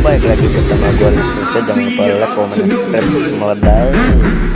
baik lagi bersama gue Lisa. Jangan lupa like, comment, subscribe, meledak.